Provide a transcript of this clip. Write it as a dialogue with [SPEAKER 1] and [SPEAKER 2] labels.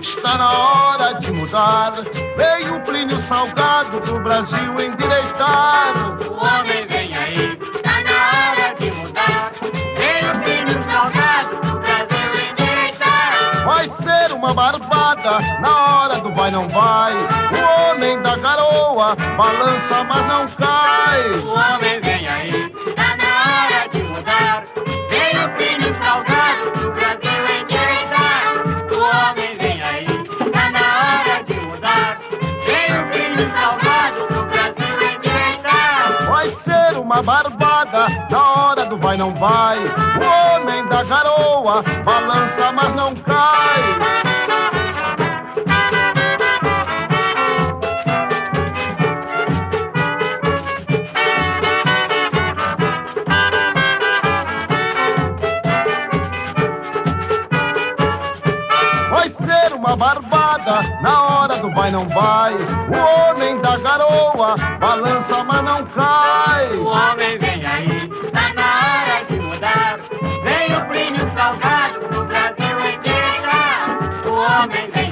[SPEAKER 1] está na hora de mudar. Veio Plínio Salgado do Brasil endireitar.
[SPEAKER 2] O homem vem aí, está na hora de mudar. Veio Plínio Salgado do Brasil endireitar.
[SPEAKER 1] Vai ser uma barbada na hora do vai não vai. O homem da garoa balança mas não cai.
[SPEAKER 2] O homem vem aí, está na hora de mudar. Veio Plínio Salgado do Brasil endireitar. O homem vem aí, está na hora de mudar. Veio Plínio Salgado do Brasil endireitar.
[SPEAKER 1] Vai ser uma barbada na hora do vai não vai. O homem da garoa balança mas não cai. Vai ser uma barbada na hora do vai não vai. O homem da garoa balança mas não cai.
[SPEAKER 2] O homem vem aí, está na hora de mudar. Vem o Plínio Salgado do Brasil endireitar. O homem vem